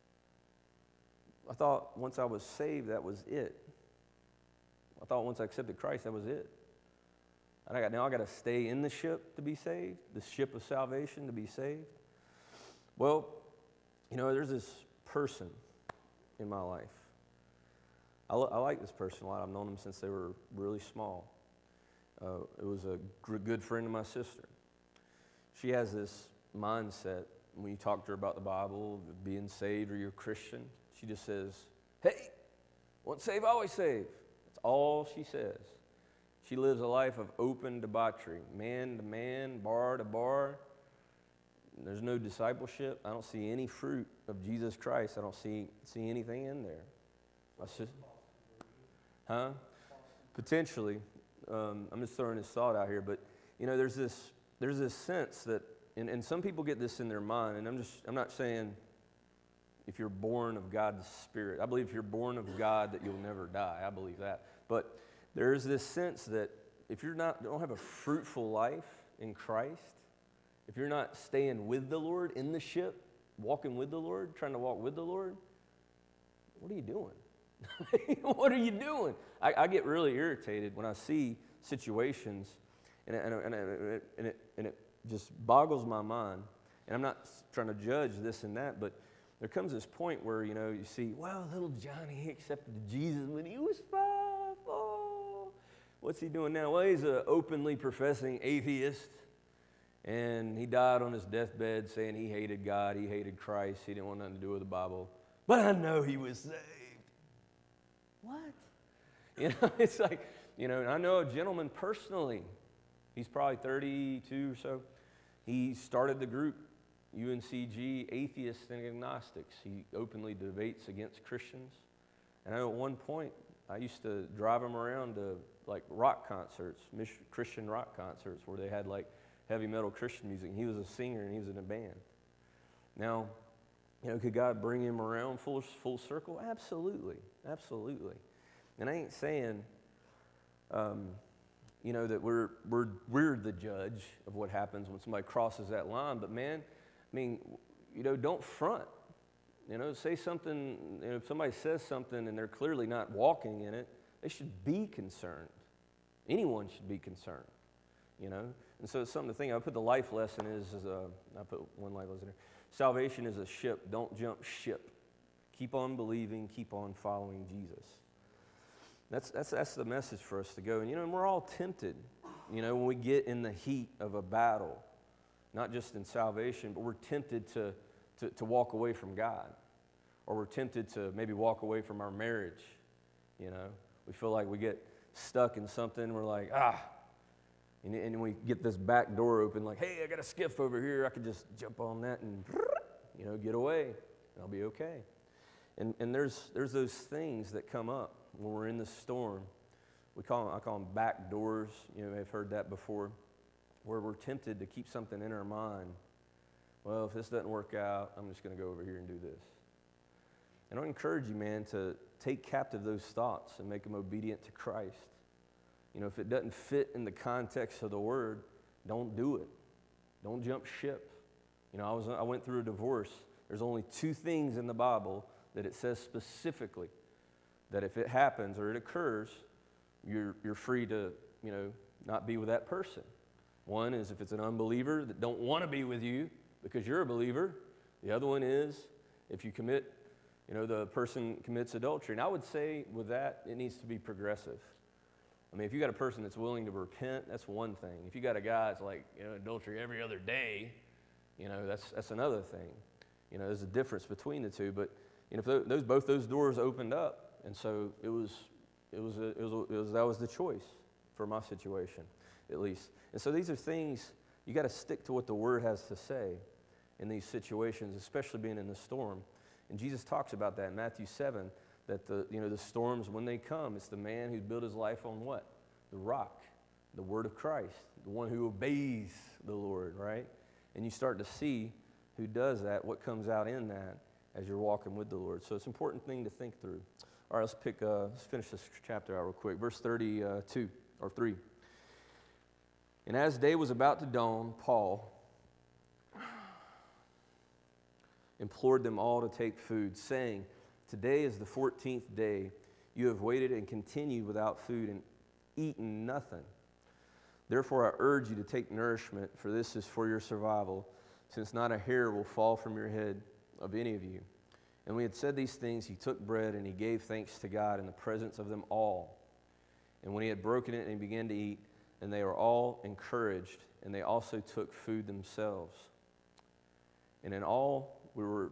I thought once I was saved, that was it. I thought once I accepted Christ, that was it. Now I got to stay in the ship to be saved, the ship of salvation to be saved. Well, you know, there's this person in my life. I like this person a lot. I've known them since they were really small. It was a good friend of my sister. She has this mindset when you talk to her about the Bible, being saved or you're a Christian. She just says, hey, once saved, always saved. That's all she says. She lives a life of open debauchery, man to man, bar to bar. There's no discipleship. I don't see any fruit of Jesus Christ. I don't see anything in there. Potentially. I'm just throwing this thought out here, but you know, there's this sense that, and some people get this in their mind, and I'm not saying if you're born of God's Spirit. I believe if you're born of God that you'll never die. I believe that. But there's this sense that if you don't have a fruitful life in Christ, if you're not staying with the Lord in the ship, walking with the Lord, trying to walk with the Lord, what are you doing? What are you doing? I get really irritated when I see situations, and it just boggles my mind. And I'm not trying to judge this and that, but there comes this point where, you know, you see, well, little Johnny accepted Jesus when he was 5. Oh, what's he doing now? Well, he's an openly professing atheist, and he died on his deathbed saying he hated God, he hated Christ, he didn't want nothing to do with the Bible. But I know he was saved. What? You know, it's like, you know, and I know a gentleman personally. He's probably 32 or so. He started the group UNCG Atheists and Agnostics. He openly debates against Christians. And I know at one point, I used to drive him around to like rock concerts, Christian rock concerts, where they had like heavy metal Christian music. He was a singer and he was in a band. Now, you know, could God bring him around full circle? Absolutely, absolutely. And I ain't saying, you know, that we're the judge of what happens when somebody crosses that line. But man, I mean, you know, don't front. You know, say something. You know, if somebody says something and they're clearly not walking in it, they should be concerned. Anyone should be concerned. You know, and so it's something to think. I put the life lesson I put one life lesson here. Salvation is a ship. Don't jump ship. Keep on believing. Keep on following Jesus. That's the message for us to go. And, you know, and we're all tempted, you know, when we get in the heat of a battle, not just in salvation, but we're tempted to walk away from God. Or we're tempted to maybe walk away from our marriage, you know. We feel like we get stuck in something. We're like, and we get this back door open, like, hey, I got a skiff over here. I could just jump on that and, get away, and I'll be okay. And there's those things that come up when we're in the storm. I call them back doors. You may have heard that before, where we're tempted to keep something in our mind. Well, if this doesn't work out, I'm just going to go over here and do this. And I encourage you, man, to take captive those thoughts and make them obedient to Christ. If it doesn't fit in the context of the Word, don't do it. Don't jump ship. I went through a divorce. There's only 2 things in the Bible that it says specifically that if it happens or it occurs, you're free to, not be with that person. One is if it's an unbeliever that don't want to be with you because you're a believer. The other one is if you commit, the person commits adultery. And I would say with that, it needs to be progressive. I mean, if you got a person that's willing to repent, that's one thing. If you got a guy that's like, adultery every other day, that's another thing. There's a difference between the two. But if both those doors opened up, and so that was the choice for my situation, at least. And so these are things you got to stick to what the Word has to say in these situations, especially being in the storm. And Jesus talks about that in Matthew 7. That the storms, when they come, it's the man who built his life on what? The rock, the Word of Christ, the one who obeys the Lord, right? And you start to see who does that, what comes out in that as you're walking with the Lord. So it's an important thing to think through. All right, let's finish this chapter out real quick. Verse 32 or 3. And as day was about to dawn, Paul implored them all to take food, saying, "Today is the 14th day. You have waited and continued without food and eaten nothing. Therefore I urge you to take nourishment, for this is for your survival, since not a hair will fall from your head of any of you." And when he had said these things, he took bread and he gave thanks to God in the presence of them all. And when he had broken it and he began to eat, and they were all encouraged, and they also took food themselves. And in all, we were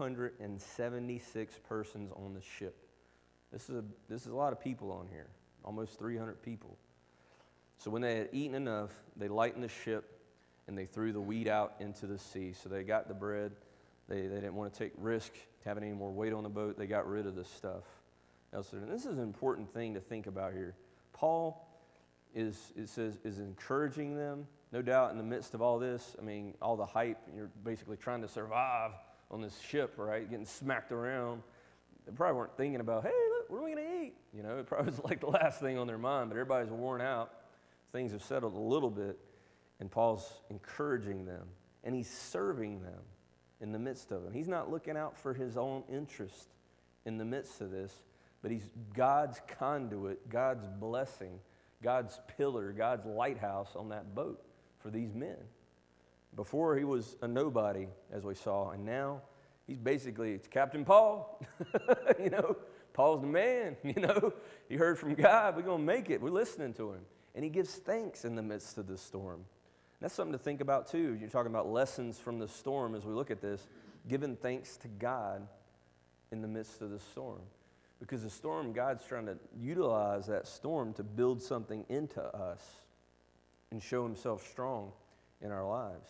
276 persons on the ship. This is a lot of people on here, almost 300 people. So when they had eaten enough, they lightened the ship, and they threw the wheat out into the sea. So they got the bread. They didn't want to take risk having any more weight on the boat. They got rid of this stuff. And this is an important thing to think about here. Paul is encouraging them. No doubt in the midst of all this, all the hype, you're basically trying to survive on this ship, right? Getting smacked around. They probably weren't thinking about, hey, look, what are we going to eat? It probably was like the last thing on their mind, but everybody's worn out. Things have settled a little bit, and Paul's encouraging them, and he's serving them in the midst of it. He's not looking out for his own interest in the midst of this, but he's God's conduit, God's blessing, God's pillar, God's lighthouse on that boat for these men. Before he was a nobody, as we saw, and now it's Captain Paul. Paul's the man, He heard from God, we're going to make it. We're listening to him. And he gives thanks in the midst of the storm. That's something to think about too. You're talking about lessons from the storm as we look at this, giving thanks to God in the midst of the storm. Because the storm, God's trying to utilize that storm to build something into us and show himself strong in our lives.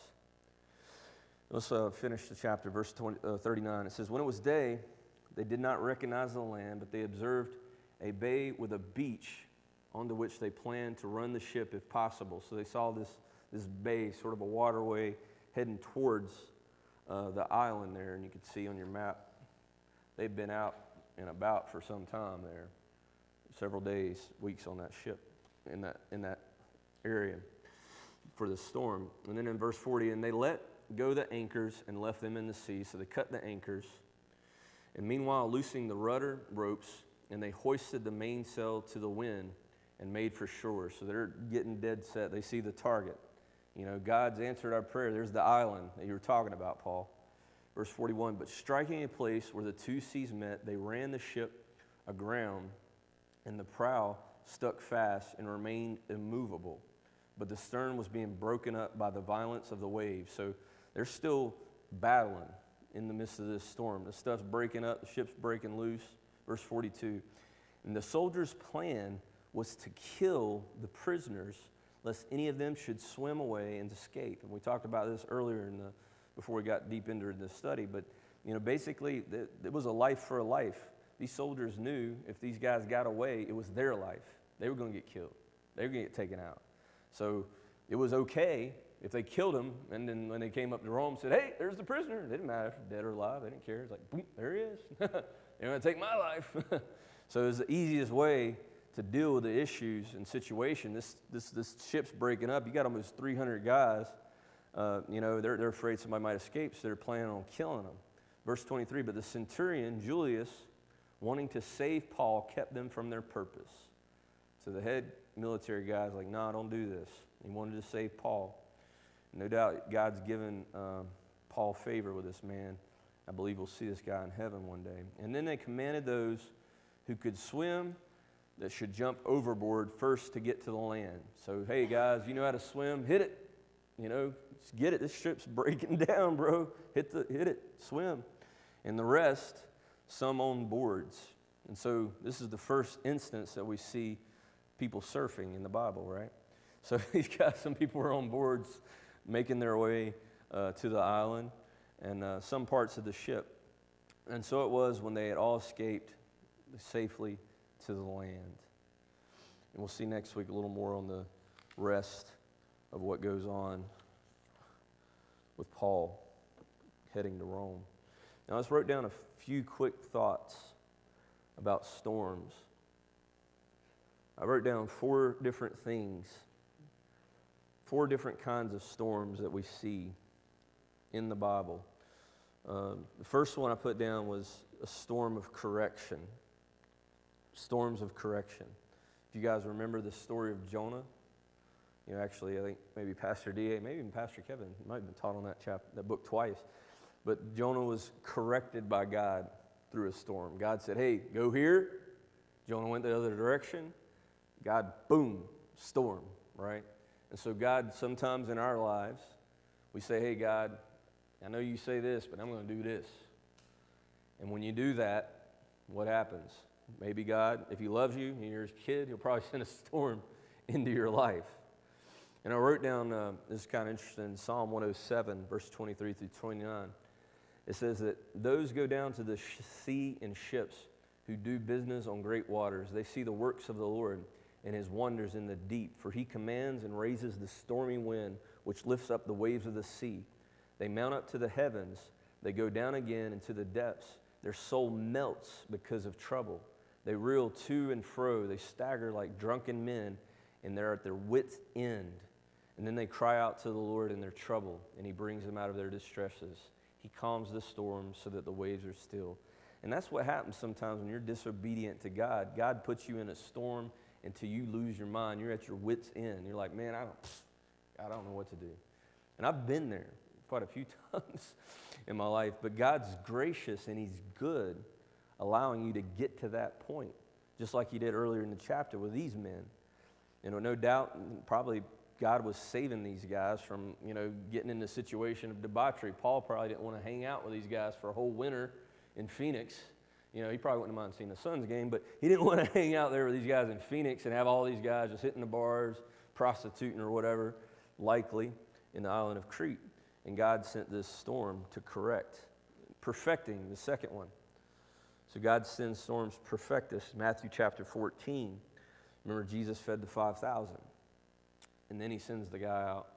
Let's finish the chapter, verse 39. It says, when it was day, they did not recognize the land, but they observed a bay with a beach onto which they planned to run the ship if possible. So they saw this bay, sort of a waterway, heading towards the island there, and you could see on your map, they've been out and about for some time there, several days, weeks on that ship, in that area for the storm. And then in verse 40, and they let go the anchors and left them in the sea. So they cut the anchors, and meanwhile loosing the rudder ropes, and they hoisted the mainsail to the wind and made for shore. So they're getting dead set. They see the target. God's answered our prayer. There's the island that you were talking about, Paul. Verse 41, but striking a place where the two seas met, they ran the ship aground, and the prow stuck fast and remained immovable. But the stern was being broken up by the violence of the waves. So they're still battling in the midst of this storm. The stuff's breaking up, the ship's breaking loose. Verse 42, And the soldiers' plan was to kill the prisoners, lest any of them should swim away and escape. And we talked about this earlier before we got deep into the study. But basically, it was a life for a life. These soldiers knew if these guys got away, it was their life. They were going to get killed. They were going to get taken out. So it was okay if they killed him, and then when they came up to Rome and said, hey, there's the prisoner. It didn't matter if dead or alive. They didn't care. It's like, boom, there he is. They're going to take my life. So it was the easiest way to deal with the issues and situation. This ship's breaking up. You got almost 300 guys. They're afraid somebody might escape, so they're planning on killing them. Verse 23, but the centurion, Julius, wanting to save Paul, kept them from their purpose. So the head military guy's like, nah, don't do this. He wanted to save Paul. No doubt God's given Paul favor with this man. I believe we'll see this guy in heaven one day. And then they commanded those who could swim that should jump overboard first to get to the land. So, hey, guys, you know how to swim? Hit it. Just get it. This ship's breaking down, bro. Hit it. Swim. And the rest, some on boards. And so this is the first instance that we see people surfing in the Bible, right? So these guys, some people were on boards making their way to the island and some parts of the ship. And so it was when they had all escaped safely to the land. And we'll see next week a little more on the rest of what goes on with Paul heading to Rome. Now, I just wrote down a few quick thoughts about storms. I wrote down 4 different things, 4 different kinds of storms that we see in the Bible. The first one I put down was a storm of correction. Storms of correction. If you guys remember the story of Jonah, actually I think maybe Pastor D.A., maybe even Pastor Kevin might have been taught on that book twice. But Jonah was corrected by God through a storm. God said, hey, go here. Jonah went the other direction. God, boom, storm, right? And so God, sometimes in our lives, we say, hey, God, I know you say this, but I'm going to do this. And when you do that, what happens? Maybe God, if he loves you and you're his kid, he'll probably send a storm into your life. And I wrote down, this is kind of interesting, Psalm 107, verse 23 through 29. It says that those go down to the sea in ships who do business on great waters. They see the works of the Lord and his wonders in the deep. For he commands and raises the stormy wind, which lifts up the waves of the sea. They mount up to the heavens. They go down again into the depths. Their soul melts because of trouble. They reel to and fro. They stagger like drunken men, and they're at their wits' end. And then they cry out to the Lord in their trouble, and he brings them out of their distresses. He calms the storm so that the waves are still. And that's what happens sometimes when you're disobedient to God. God puts you in a storm until you lose your mind. You're at your wits' end. You're like, man, I don't know what to do. And I've been there quite a few times in my life. But God's gracious and he's good, allowing you to get to that point, just like he did earlier in the chapter with these men. No doubt, probably God was saving these guys from, getting in the situation of debauchery. Paul probably didn't want to hang out with these guys for a whole winter in Phoenix. He probably wouldn't mind seeing the Suns game, but he didn't want to hang out there with these guys in Phoenix and have all these guys just hitting the bars, prostituting or whatever, likely, in the island of Crete. And God sent this storm to correct, perfecting the second one. So God sends storms to perfect us. Matthew chapter 14. Remember, Jesus fed the 5,000. And then he sends the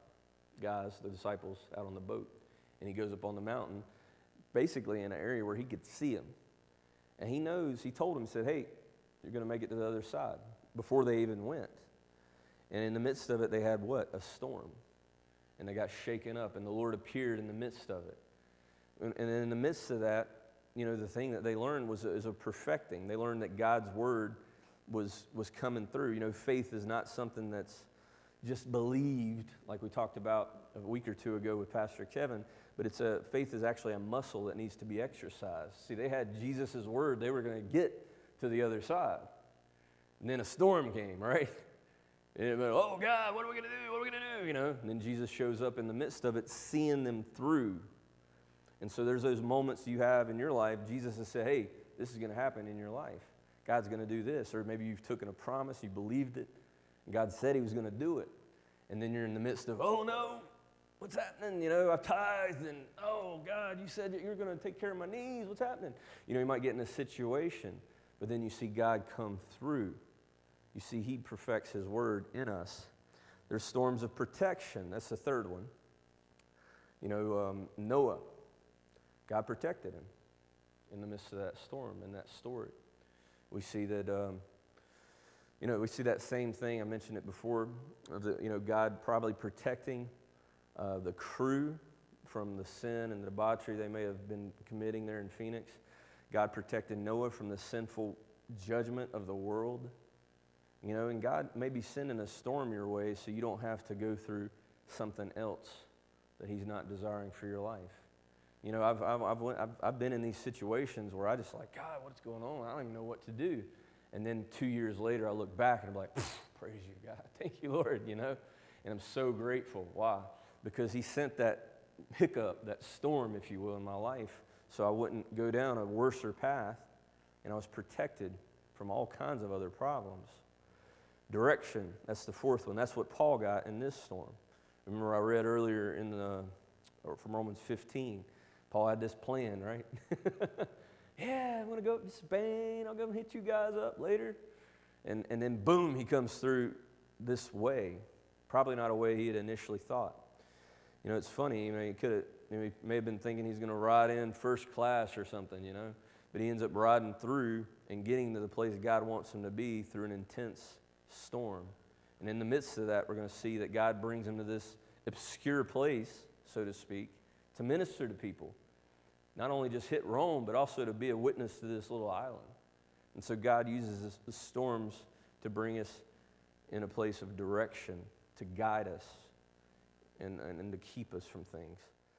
the disciples, out on the boat. And he goes up on the mountain, basically in an area where he could see them. And he told them, said, hey, you're going to make it to the other side, before they even went. And in the midst of it, they had what? A storm. And they got shaken up, and the Lord appeared in the midst of it. And in the midst of that, the thing that they learned was a perfecting. They learned that God's word was coming through. Faith is not something that's just believed, like we talked about a week or two ago with Pastor Kevin, but faith is actually a muscle that needs to be exercised. See, they had Jesus' word. They were going to get to the other side. And then a storm came, right? And oh, God, what are we going to do? What are we going to do? And then Jesus shows up in the midst of it, seeing them through. And so there's those moments you have in your life. Jesus has said, hey, this is going to happen in your life. God's going to do this. Or maybe you've taken a promise, you believed it, and God said he was going to do it. And then you're in the midst of, oh no, what's happening? I've tithed, and oh God, you said that you're going to take care of my needs. What's happening? You might get in a situation, but then you see God come through. You see he perfects his word in us. There's storms of protection. That's the third one. Noah, God protected him in the midst of that storm, in that story. We see that, we see that same thing. I mentioned it before, God probably protecting the crew from the sin and the debauchery they may have been committing there in Phoenix. God protected Noah from the sinful judgment of the world. And God may be sending a storm your way so you don't have to go through something else that he's not desiring for your life. I've been in these situations where I just like, God, what's going on? I don't even know what to do. And then 2 years later, I look back and I'm like, praise you, God. Thank you, Lord, And I'm so grateful. Why? Because he sent that hiccup, that storm, if you will, in my life so I wouldn't go down a worser path, and I was protected from all kinds of other problems. Direction, that's the fourth one. That's what Paul got in this storm. Remember I read earlier from Romans 15, Paul had this plan, right? Yeah, I'm going to go up to Spain. I'll go and hit you guys up later. And then boom, he comes through this way. Probably not a way he had initially thought. It's funny, he may have been thinking he's going to ride in first class or something, But he ends up riding through and getting to the place God wants him to be through an intense storm. And in the midst of that, we're going to see that God brings him to this obscure place, so to speak, to minister to people. Not only just hit Rome, but also to be a witness to this little island. And so God uses the storms to bring us in a place of direction, to guide us, and to keep us from things.